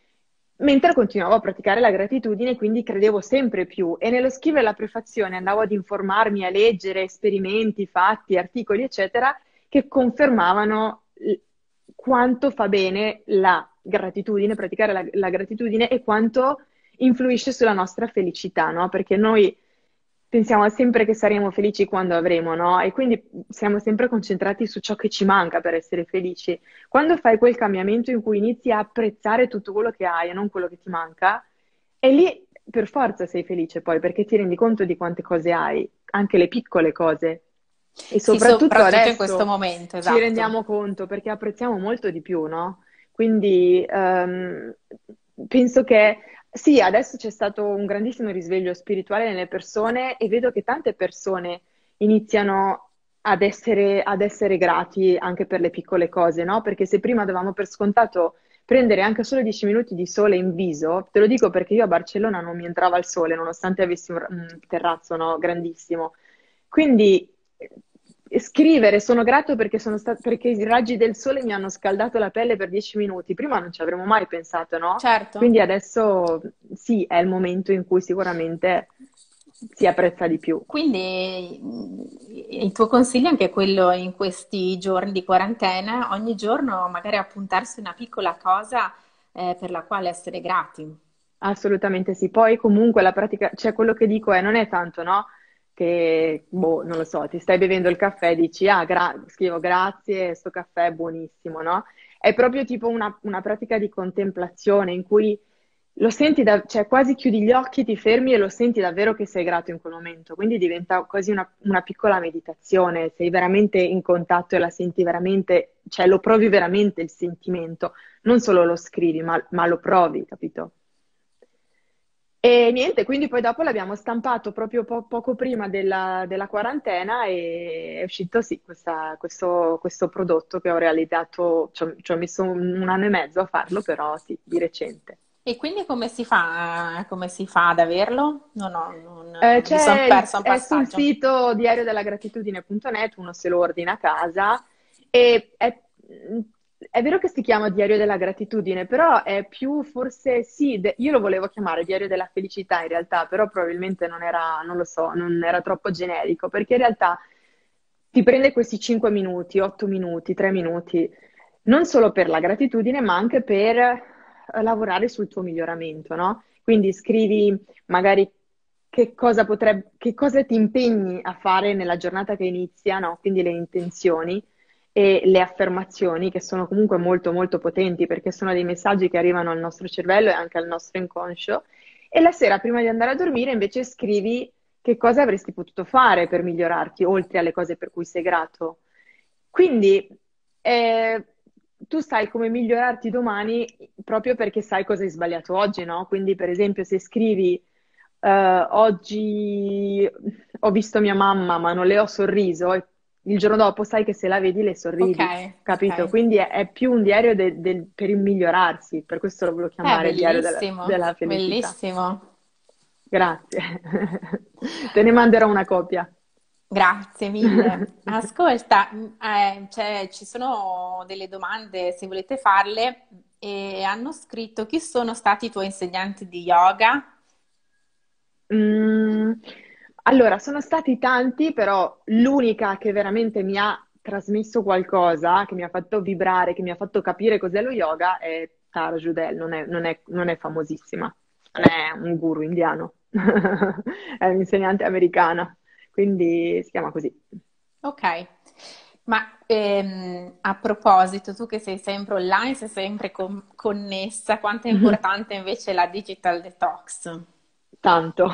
S2: mentre continuavo a praticare la gratitudine, quindi credevo sempre più. E nello scrivere la prefazione andavo ad informarmi, a leggere esperimenti, fatti, articoli, eccetera, che confermavano l- quanto fa bene la gratitudine, praticare la, la gratitudine e quanto influisce sulla nostra felicità, no? Perché noi pensiamo sempre che saremo felici quando avremo, no? E quindi siamo sempre concentrati su ciò che ci manca per essere felici. Quando fai quel cambiamento in cui inizi a apprezzare tutto quello che hai e non quello che ti manca, e lì per forza sei felice poi, perché ti rendi conto di quante cose hai, anche le piccole cose. E
S1: Sì,
S2: soprattutto
S1: soprattutto in questo
S2: adesso
S1: momento,
S2: ci
S1: esatto.
S2: rendiamo conto perché apprezziamo molto di più, no? Quindi ehm, penso che sì, adesso c'è stato un grandissimo risveglio spirituale nelle persone e vedo che tante persone iniziano ad essere, ad essere grati anche per le piccole cose, no? Perché se prima davamo per scontato prendere anche solo dieci minuti di sole in viso, te lo dico perché io a Barcellona non mi entrava il sole, nonostante avessi un, un terrazzo, no, grandissimo. Quindi eh, scrivere, sono grato perché, sono sta- perché i raggi del sole mi hanno scaldato la pelle per dieci minuti. Prima non ci avremmo mai pensato, no?
S1: Certo.
S2: Quindi adesso sì, è il momento in cui sicuramente si apprezza di più.
S1: Quindi mh, il tuo consiglio è anche quello in questi giorni di quarantena, ogni giorno magari appuntarsi una piccola cosa eh, per la quale essere grati.
S2: Assolutamente sì. Poi comunque la pratica, cioè quello che dico è, non è tanto, no? Che, boh, non lo so, ti stai bevendo il caffè e dici, ah, gra- scrivo grazie, sto caffè è buonissimo, no? È proprio tipo una, una pratica di contemplazione in cui lo senti, da, cioè quasi chiudi gli occhi, ti fermi e lo senti davvero che sei grato in quel momento. Quindi diventa quasi una, una piccola meditazione, sei veramente in contatto e la senti veramente, cioè lo provi veramente il sentimento, non solo lo scrivi, ma, ma lo provi, capito? E niente, quindi poi dopo l'abbiamo stampato proprio po- poco prima della, della quarantena e è uscito sì, questa- questo, questo prodotto che ho realizzato, ci ho, ci ho messo un, un anno e mezzo a farlo, però sì, di recente.
S1: E quindi come si fa, come si fa ad averlo? No, no,
S2: Eh,
S1: non- mi sono
S2: c'è il-
S1: persa un
S2: è sul
S1: passaggio.
S2: sito diariodellagratitudine punto net, uno se lo ordina a casa e è, è vero che si chiama Diario della gratitudine, però è più forse sì, de- io lo volevo chiamare Diario della felicità in realtà, però probabilmente non era, non lo so, non era troppo generico, perché in realtà ti prende questi cinque minuti, otto minuti, tre minuti, non solo per la gratitudine, ma anche per eh, lavorare sul tuo miglioramento, no? Quindi scrivi magari che cosa potrebbe, che cosa ti impegni a fare nella giornata che inizia, no? Quindi le intenzioni e le affermazioni, che sono comunque molto molto potenti perché sono dei messaggi che arrivano al nostro cervello e anche al nostro inconscio. E la sera, prima di andare a dormire, invece scrivi che cosa avresti potuto fare per migliorarti, oltre alle cose per cui sei grato. Quindi eh, tu sai come migliorarti domani proprio perché sai cosa hai sbagliato oggi, no? Quindi, per esempio, se scrivi eh, oggi ho visto mia mamma, ma non le ho sorriso, e il giorno dopo sai che se la vedi le
S1: Ok,
S2: sorridi, capito?
S1: ok.
S2: Quindi è, è più un diario de- del- per il migliorarsi, per questo lo volevo
S1: È
S2: chiamare diario della,
S1: bellissimo,
S2: della felicità.
S1: bellissimo.
S2: Grazie. Te ne manderò una copia.
S1: Grazie mille. Ascolta, mh, eh, cioè, ci sono delle domande se volete farle e hanno scritto chi sono stati i tuoi insegnanti di yoga?
S2: Mm, allora, sono stati tanti, però l'unica che veramente mi ha trasmesso qualcosa, che mi ha fatto vibrare, che mi ha fatto capire cos'è lo yoga, è Tara Judel, non è, non è- non è famosissima, non è un guru indiano, è un'insegnante americana, quindi si chiama così.
S1: Ok, ma ehm, a proposito, tu che sei sempre online, sei sempre con- connessa, quanto è importante invece la digital detox?
S2: Tanto,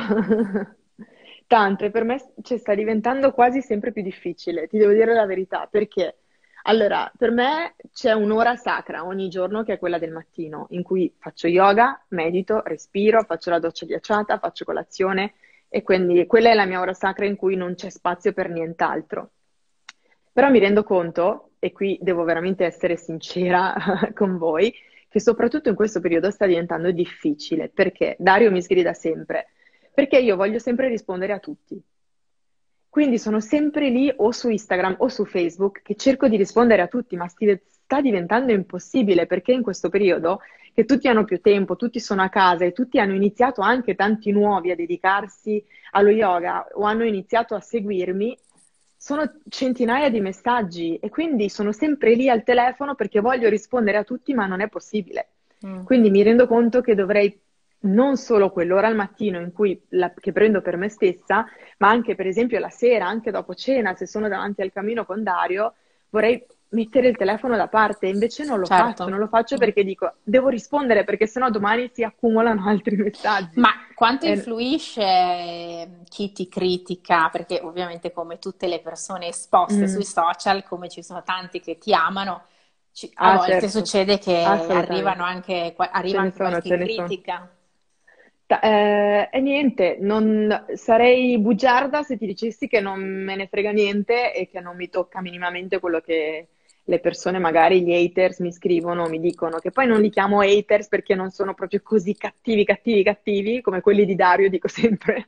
S2: tanto, e per me cioè, sta diventando quasi sempre più difficile, ti devo dire la verità, perché allora, per me c'è un'ora sacra ogni giorno che è quella del mattino, in cui faccio yoga, medito, respiro, faccio la doccia ghiacciata, faccio colazione e quindi quella è la mia ora sacra in cui non c'è spazio per nient'altro. Però mi rendo conto, e qui devo veramente essere sincera con voi, che soprattutto in questo periodo sta diventando difficile, perché Dario mi sgrida sempre, perché io voglio sempre rispondere a tutti. Quindi sono sempre lì o su Instagram o su Facebook che cerco di rispondere a tutti, ma sti- sta diventando impossibile perché in questo periodo che tutti hanno più tempo, tutti sono a casa e tutti hanno iniziato anche tanti nuovi a dedicarsi allo yoga o hanno iniziato a seguirmi, sono centinaia di messaggi e quindi sono sempre lì al telefono perché voglio rispondere a tutti, ma non è possibile.
S1: Mm.
S2: Quindi mi rendo conto che dovrei non solo quell'ora al mattino in cui la- che prendo per me stessa, ma anche per esempio la sera, anche dopo cena, se sono davanti al camino con Dario, vorrei mettere il telefono da parte, invece non lo faccio, non
S1: Certo.
S2: lo faccio
S1: Mm.
S2: perché dico, devo rispondere perché sennò domani si accumulano altri messaggi.
S1: Ma quanto
S2: E-
S1: influisce eh, chi ti critica? Perché ovviamente come tutte le persone esposte sui
S2: mm,
S1: social, come ci sono tanti che ti amano, ci- a
S2: ah,
S1: volte
S2: certo,
S1: succede che arrivano
S2: assolutamente.
S1: anche, qua-
S2: Ce
S1: arriva
S2: ne
S1: anche
S2: sono,
S1: qualche
S2: ce ne sono.
S1: critica.
S2: Ta- eh, e niente, non, sarei bugiarda se ti dicessi che non me ne frega niente e che non mi tocca minimamente quello che le persone, magari gli haters, mi scrivono, mi dicono, che poi non li chiamo haters perché non sono proprio così cattivi, cattivi, cattivi, come quelli di Dario, dico sempre.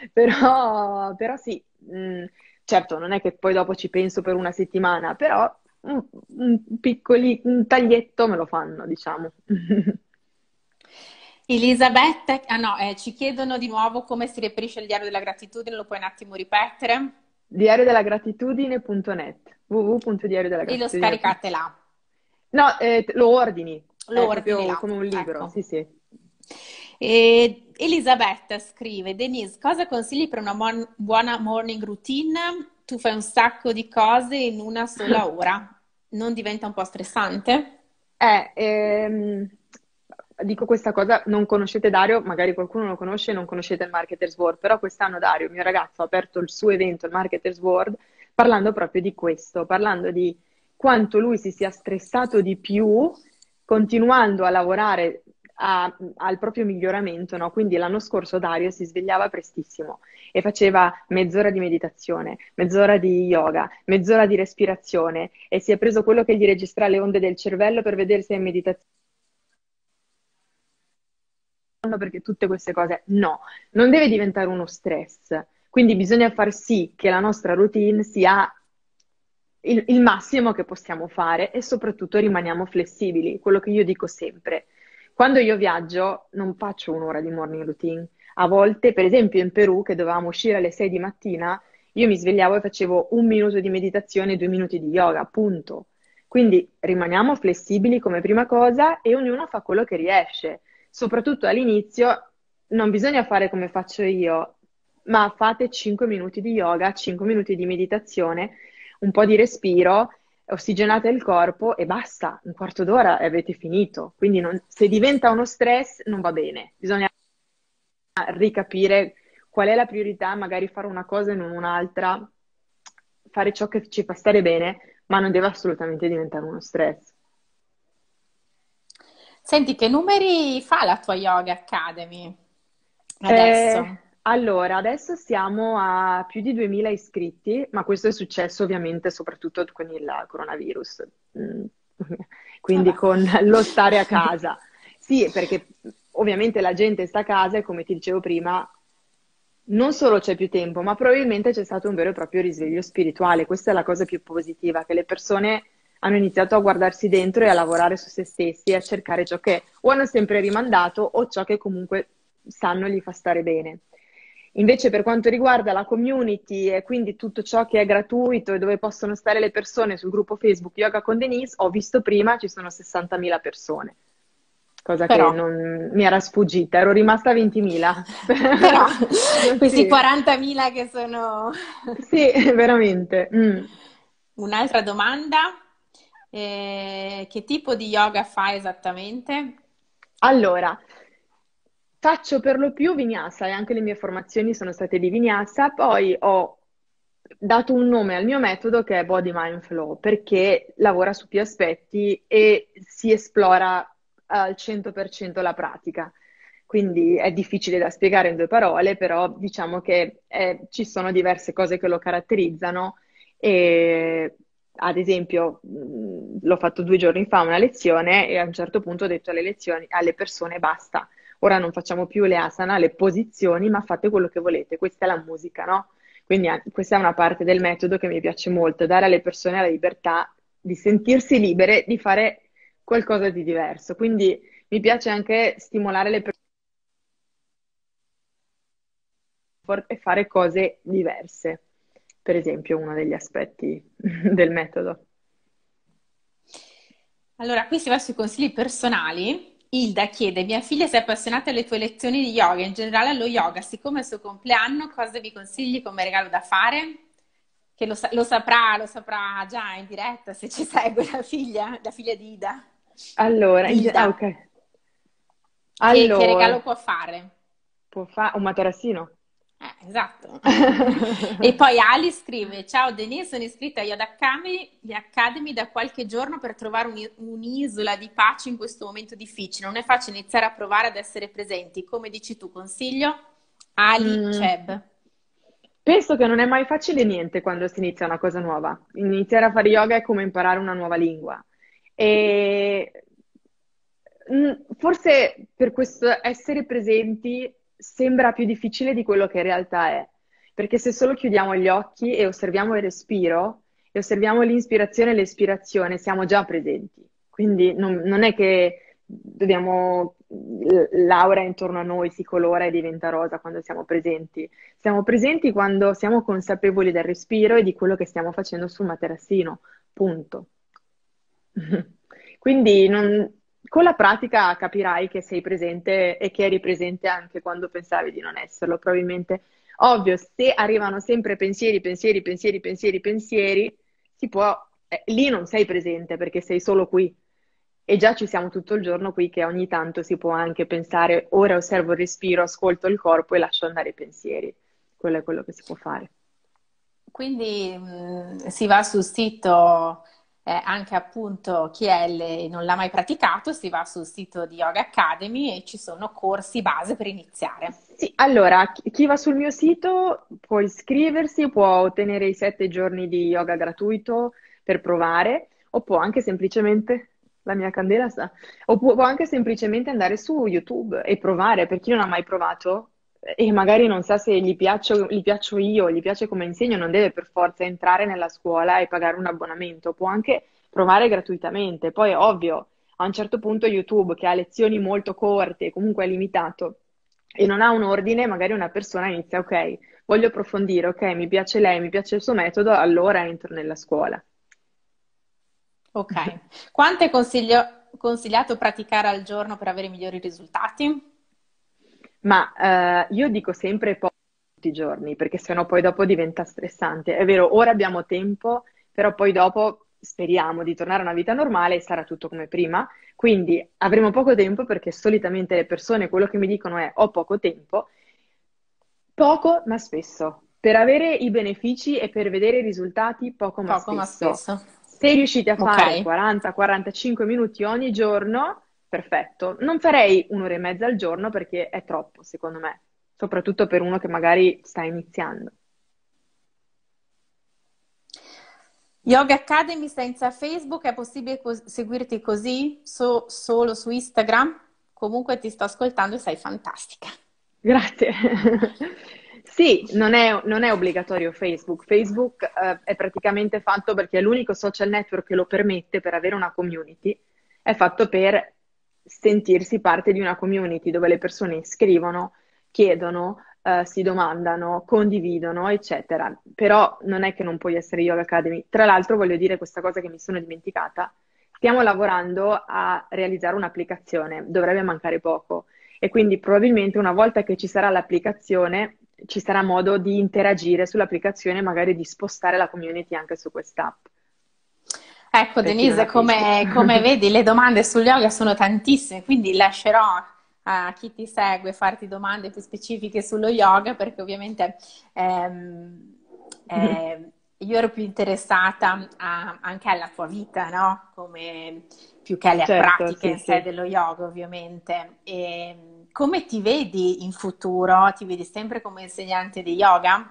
S2: Però, però sì, mh, certo, non è che poi dopo ci penso per una settimana, però un, un piccoli, un taglietto me lo fanno, diciamo.
S1: Elisabetta, ah no, eh, ci chiedono di nuovo come si reperisce il diario della gratitudine, lo puoi un attimo ripetere?
S2: diario della gratitudine punto net, w w w punto diario della
S1: E lo
S2: gratitudine punto net.
S1: scaricate là,
S2: No, eh, lo ordini,
S1: lo
S2: è
S1: ordini
S2: proprio
S1: là,
S2: come un libro,
S1: ecco.
S2: sì, sì.
S1: E Elisabetta scrive, Denise, cosa consigli per una mon- buona morning routine? Tu fai un sacco di cose in una sola ora. Non diventa un po' stressante?
S2: Eh, ehm, dico questa cosa, non conoscete Dario, magari qualcuno lo conosce e non conoscete il Marketers World, però quest'anno Dario, mio ragazzo, ha aperto il suo evento, il Marketers World, parlando proprio di questo, parlando di quanto lui si sia stressato di più continuando a lavorare a- al proprio miglioramento, no? Quindi l'anno scorso Dario si svegliava prestissimo e faceva mezz'ora di meditazione, mezz'ora di yoga, mezz'ora di respirazione e si è preso quello che gli registra le onde del cervello per vedere se è in meditazione, perché tutte queste cose no, non deve diventare uno stress. Quindi bisogna far sì che la nostra routine sia il, il massimo che possiamo fare e soprattutto rimaniamo flessibili, quello che io dico sempre. Quando io viaggio non faccio un'ora di morning routine. A volte, per esempio in Perù, che dovevamo uscire alle sei di mattina, io mi svegliavo e facevo un minuto di meditazione e due minuti di yoga, punto. Quindi rimaniamo flessibili come prima cosa e ognuno fa quello che riesce. Soprattutto all'inizio non bisogna fare come faccio io, ma fate cinque minuti di yoga, cinque minuti di meditazione, un po' di respiro, ossigenate il corpo e basta, un quarto d'ora e avete finito. Quindi non- se diventa uno stress non va bene, bisogna ricapire qual è la priorità, magari fare una cosa e non un'altra, fare ciò che ci fa stare bene, ma non deve assolutamente diventare uno stress.
S1: Senti, che numeri fa la tua Yoga Academy
S2: Eh,
S1: adesso?
S2: allora, adesso siamo a più di duemila iscritti, ma questo è successo ovviamente soprattutto con il coronavirus, Mm. Quindi
S1: Vabbè.
S2: con lo stare a casa. Sì, perché ovviamente la gente sta a casa e come ti dicevo prima, non solo c'è più tempo, ma probabilmente c'è stato un vero e proprio risveglio spirituale. Questa è la cosa più positiva, che le persone hanno iniziato a guardarsi dentro e a lavorare su se stessi e a cercare ciò che o hanno sempre rimandato o ciò che comunque sanno gli fa stare bene. Invece per quanto riguarda la community e quindi tutto ciò che è gratuito e dove possono stare le persone sul gruppo Facebook Yoga con Denise, ho visto prima ci sono sessantamila persone, cosa che
S1: Però,
S2: non mi era sfuggita, ero rimasta a ventimila.
S1: però, questi
S2: Sì,
S1: quarantamila che sono...
S2: sì, veramente. Mm.
S1: Un'altra domanda, eh, che tipo di yoga fai esattamente?
S2: Allora, faccio per lo più Vinyasa e anche le mie formazioni sono state di Vinyasa, poi ho dato un nome al mio metodo che è Body Mind Flow perché lavora su più aspetti e si esplora al cento per cento la pratica. Quindi è difficile da spiegare in due parole, però diciamo che eh, ci sono diverse cose che lo caratterizzano e ad esempio mh, l'ho fatto due giorni fa una lezione e a un certo punto ho detto alle lezioni, alle persone basta. Ora non facciamo più le asana, le posizioni, ma fate quello che volete. Questa è la musica, no? Quindi eh, questa è una parte del metodo che mi piace molto, dare alle persone la libertà di sentirsi libere di fare qualcosa di diverso. Quindi mi piace anche stimolare le persone e fare cose diverse, per esempio, uno degli aspetti del metodo.
S1: Allora, qui si va sui consigli personali. Ilda chiede, mia figlia si è appassionata alle tue lezioni di yoga, in generale allo yoga, siccome è il suo compleanno, cosa vi consigli come regalo da fare? Che lo, sa- lo saprà, lo saprà già in diretta se ci segue la figlia, la figlia di Ida.
S2: Allora, in ge- ah,
S1: Ilda,
S2: ok.
S1: che, che
S2: Allora,
S1: regalo può fare?
S2: può fare un materassino?
S1: Eh, esatto. E poi Ali scrive: Ciao Denise, sono iscritta a Yoda Academy, Academy da qualche giorno per trovare un- un'isola di pace in questo momento difficile. Non è facile iniziare a provare ad essere presenti. Come dici tu, consiglio? Ali
S2: Mm,
S1: Ceb.
S2: penso che non è mai facile niente quando si inizia una cosa nuova. Iniziare a fare yoga è come imparare una nuova lingua. E mm, forse per questo essere presenti sembra più difficile di quello che in realtà è. Perché se solo chiudiamo gli occhi e osserviamo il respiro e osserviamo l'inspirazione e l'espirazione, siamo già presenti. Quindi non, non è che dobbiamo, l'aura intorno a noi si colora e diventa rosa quando siamo presenti. Siamo presenti quando siamo consapevoli del respiro e di quello che stiamo facendo sul materassino. Punto. Quindi non- con la pratica capirai che sei presente e che eri presente anche quando pensavi di non esserlo, probabilmente. Ovvio, se arrivano sempre pensieri, pensieri, pensieri, pensieri, pensieri, si può, eh, lì non sei presente perché sei solo qui. E già ci siamo tutto il giorno qui che ogni tanto si può anche pensare, ora osservo il respiro, ascolto il corpo e lascio andare i pensieri. Quello è quello che si può fare.
S1: Quindi mh, si va sul sito, eh, anche appunto chi è le- non l'ha mai praticato, si va sul sito di Yoga Academy e ci sono corsi base per iniziare.
S2: Sì, allora, chi chi va sul mio sito può iscriversi, può ottenere i sette giorni di yoga gratuito per provare, o può anche semplicemente, la mia candela sta, o può, può anche semplicemente andare su YouTube e provare, per chi non ha mai provato, e magari non sa se gli piaccio, gli piaccio io, gli piace come insegno, non deve per forza entrare nella scuola e pagare un abbonamento, può anche provare gratuitamente. Poi è ovvio, a un certo punto YouTube, che ha lezioni molto corte, comunque è limitato, e non ha un ordine, magari una persona inizia, ok, voglio approfondire, ok, mi piace lei, mi piace il suo metodo, allora entro nella scuola.
S1: Ok. Quanto è consiglio- consigliato praticare al giorno per avere migliori risultati?
S2: Ma eh, io dico sempre poco tutti i giorni, perché sennò poi dopo diventa stressante. È vero, ora abbiamo tempo, però poi dopo speriamo di tornare a una vita normale e sarà tutto come prima. Quindi avremo poco tempo perché solitamente le persone quello che mi dicono è ho poco tempo, poco ma spesso. Per avere i benefici e per vedere i risultati, poco ma
S1: Poco ma
S2: spesso.
S1: spesso.
S2: Se riuscite a fare
S1: Ok.
S2: quaranta quarantacinque minuti ogni giorno, perfetto. Non farei un'ora e mezza al giorno perché è troppo, secondo me, soprattutto per uno che magari sta iniziando.
S1: Yoga Academy senza Facebook, è possibile cos- seguirti così? So- solo su Instagram? Comunque ti sto ascoltando e sei fantastica.
S2: Grazie. Sì, non è, non è obbligatorio Facebook. Facebook, eh, è praticamente fatto perché è l'unico social network che lo permette per avere una community. È fatto per sentirsi parte di una community dove le persone scrivono, chiedono, eh, si domandano, condividono, eccetera. Però non è che non puoi essere Yoga Academy. Tra l'altro, voglio dire questa cosa che mi sono dimenticata. Stiamo lavorando a realizzare un'applicazione, dovrebbe mancare poco e quindi probabilmente una volta che ci sarà l'applicazione, ci sarà modo di interagire sull'applicazione, magari di spostare la community anche su quest'app,
S1: Ecco,
S2: per chi non
S1: Denise,
S2: ha Facebook.
S1: come, come vedi, le domande sul yoga sono tantissime, quindi lascerò a chi ti segue farti domande più specifiche sullo yoga, perché ovviamente ehm, eh, io ero più interessata a- anche alla tua vita, no? Come, più che alle
S2: Certo,
S1: pratiche
S2: sì,
S1: in sé
S2: sì.
S1: dello yoga, ovviamente. E come ti vedi in futuro? Ti vedi sempre come insegnante di yoga?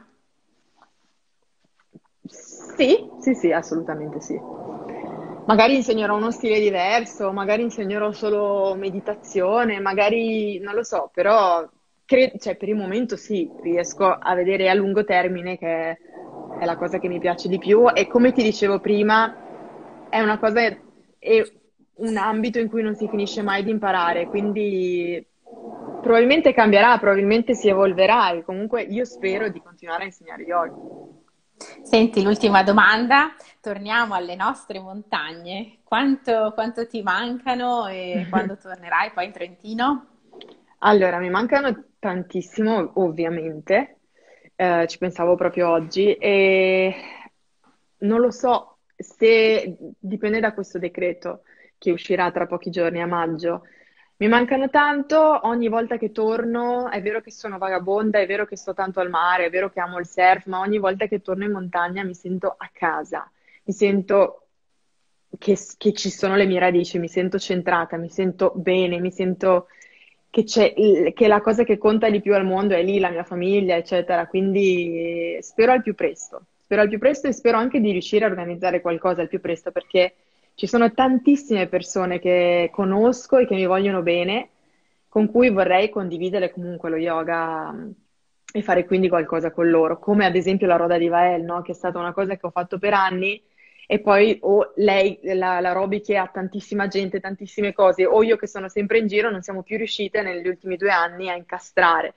S2: Sì, sì, sì, assolutamente sì. Magari insegnerò uno stile diverso, magari insegnerò solo meditazione, magari non lo so, però cre- cioè, per il momento sì, riesco a vedere a lungo termine che è la cosa che mi piace di più e come ti dicevo prima, è una cosa, è un ambito in cui non si finisce mai di imparare, quindi probabilmente cambierà, probabilmente si evolverà e comunque io spero di continuare a insegnare yoga.
S1: Senti, l'ultima domanda, torniamo alle nostre montagne. Quanto, quanto ti mancano e quando tornerai poi in Trentino?
S2: Allora, mi mancano tantissimo, ovviamente. Eh, ci pensavo proprio oggi e non lo so se dipende da questo decreto che uscirà tra pochi giorni a maggio. Mi mancano tanto, ogni volta che torno, è vero che sono vagabonda, è vero che sto tanto al mare, è vero che amo il surf, ma ogni volta che torno in montagna mi sento a casa, mi sento che, che ci sono le mie radici, mi sento centrata, mi sento bene, mi sento che c'è, il- che la cosa che conta di più al mondo è lì, la mia famiglia, eccetera. Quindi eh, spero al più presto, spero al più presto e spero anche di riuscire a organizzare qualcosa al più presto perché ci sono tantissime persone che conosco e che mi vogliono bene, con cui vorrei condividere comunque lo yoga mh, e fare quindi qualcosa con loro, come ad esempio la Roda di Vael, no? Che è stata una cosa che ho fatto per anni e poi o lei, la, la Roby che ha tantissima gente, tantissime cose, o io che sono sempre in giro, non siamo più riuscite negli ultimi due anni a incastrare.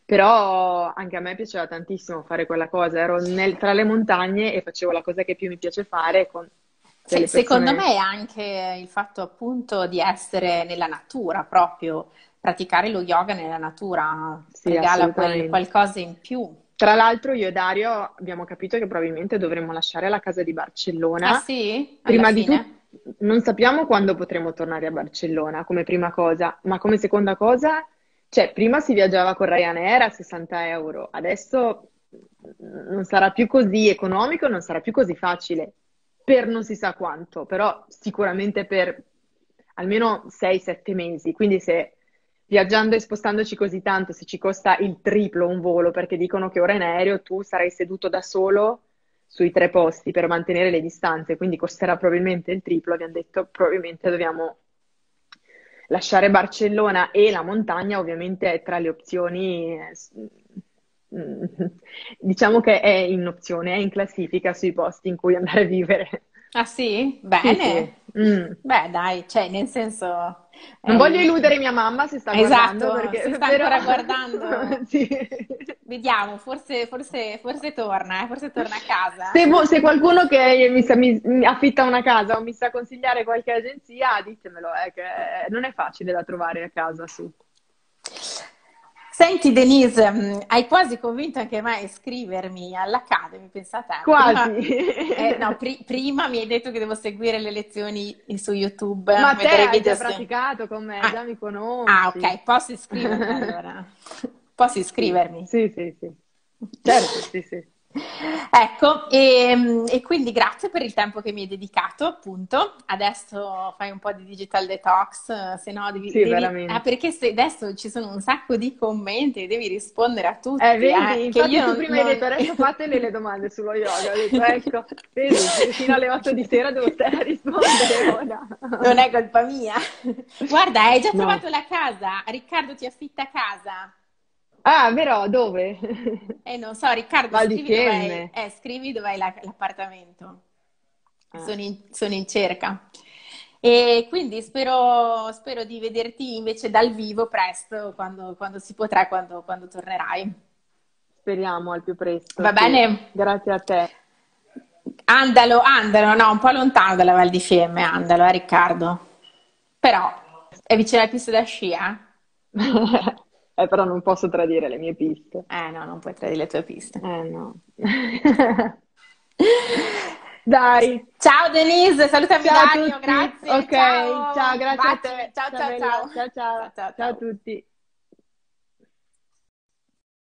S2: Però anche a me piaceva tantissimo fare quella cosa, ero nel- tra le montagne e facevo la cosa che più mi piace fare con
S1: Se-
S2: delle
S1: secondo
S2: persone.
S1: me è anche il fatto appunto di essere nella natura proprio, praticare lo yoga nella natura,
S2: Sì,
S1: regala quel
S2: assolutamente.
S1: qualcosa in più.
S2: Tra l'altro io e Dario abbiamo capito che probabilmente dovremmo lasciare la casa di
S1: Ah
S2: Barcellona.
S1: sì? Alla
S2: Prima di tutto,
S1: fine?
S2: non sappiamo quando potremo tornare a Barcellona come prima cosa, ma come seconda cosa, cioè prima si viaggiava con Ryanair a sessanta euro, adesso non sarà più così economico, non sarà più così facile per non si sa quanto, però sicuramente per almeno sei sette mesi. Quindi se viaggiando e spostandoci così tanto, se ci costa il triplo un volo, perché dicono che ora in aereo tu sarai seduto da solo sui tre posti per mantenere le distanze, quindi costerà probabilmente il triplo, abbiamo detto probabilmente dobbiamo lasciare Barcellona e la montagna ovviamente è tra le opzioni, eh, s- mm, diciamo che è in opzione, è in classifica sui posti in cui andare a vivere.
S1: Ah sì?
S2: Sì, sì.
S1: Bene.
S2: Mm.
S1: Beh, dai, cioè, nel senso,
S2: Non voglio
S1: eh,
S2: eludere mia mamma se sta guardando,
S1: esatto, se
S2: perché
S1: sta
S2: però
S1: ancora guardando,
S2: sì.
S1: vediamo, forse, forse, forse torna, eh, forse torna a casa.
S2: Se, vo- se qualcuno che mi, sa- mi- mi affitta una casa o mi sa consigliare qualche agenzia, ditemelo, eh, che non è facile da trovare a casa su.
S1: Senti Denise, mh, hai quasi convinto anche me a iscrivermi all'Academy, pensa a te.
S2: Quasi.
S1: Prima, eh, no, pri- prima mi hai detto che devo seguire le lezioni su YouTube,
S2: Ma te
S1: vedere i
S2: hai
S1: video
S2: già
S1: su...
S2: praticato con me,
S1: Ah,
S2: già mi
S1: ah,
S2: conosci.
S1: ok, posso iscrivermi allora. Posso
S2: Sì,
S1: iscrivermi.
S2: sì, sì, sì. Certo, sì, sì.
S1: Ecco, e, e quindi grazie per il tempo che mi hai dedicato, appunto. Adesso fai un po' di digital detox, eh, se no devi,
S2: Sì,
S1: devi- ah,
S2: veramente.
S1: perché se adesso ci sono un sacco di commenti, devi rispondere a
S2: Eh,
S1: tutti,
S2: vedi,
S1: eh, che
S2: infatti
S1: io
S2: tu
S1: non,
S2: prima hai detto
S1: non-
S2: adesso fatele le domande sullo yoga. Ho detto, ecco, vedi, fino alle otto di sera devo stare a rispondere ora.
S1: non è colpa mia. Guarda, hai già
S2: No.
S1: trovato la casa? Riccardo ti affitta casa?
S2: Ah, però dove?
S1: Eh, non so, Riccardo,
S2: Val di
S1: scrivi dov'è,
S2: Fiemme.
S1: eh, scrivi dov'è la- l'appartamento.
S2: Ah,
S1: Sono in, sono in cerca. E quindi spero, spero di vederti invece dal vivo presto, quando, quando si potrà, quando, quando tornerai.
S2: speriamo al più presto,
S1: Va
S2: sì.
S1: bene?
S2: Grazie a te.
S1: Andalo, Andalo, no, un po' lontano dalla Val di Fiemme, Andalo, eh, Riccardo. Però è vicino alla pista da sci, eh?
S2: Eh, però non posso tradire le mie piste.
S1: Eh no, non puoi tradire le tue piste.
S2: Eh no. Dai,
S1: Ciao Denise, salutami
S2: ciao a
S1: Dario,
S2: tutti.
S1: grazie,
S2: Ok, ciao,
S1: ciao,
S2: grazie a
S1: baci,
S2: te.
S1: ciao
S2: Ciao
S1: ciao
S2: bella,
S1: ciao,
S2: ciao ciao.
S1: ciao ciao
S2: Ciao a
S1: ciao.
S2: tutti.